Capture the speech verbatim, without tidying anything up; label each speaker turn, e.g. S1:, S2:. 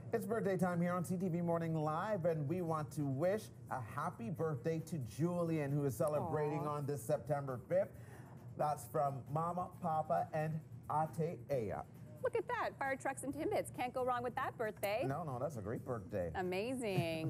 S1: It's birthday time here on C T V Morning Live, and we want to wish a happy birthday to Julian, who is celebrating
S2: Aww.
S1: on this September fifth. That's from Mama, Papa, and Ate Aya.
S2: Look at that. Fire trucks and Timbits. Can't go wrong with that birthday.
S1: No, no, that's a great birthday.
S2: Amazing.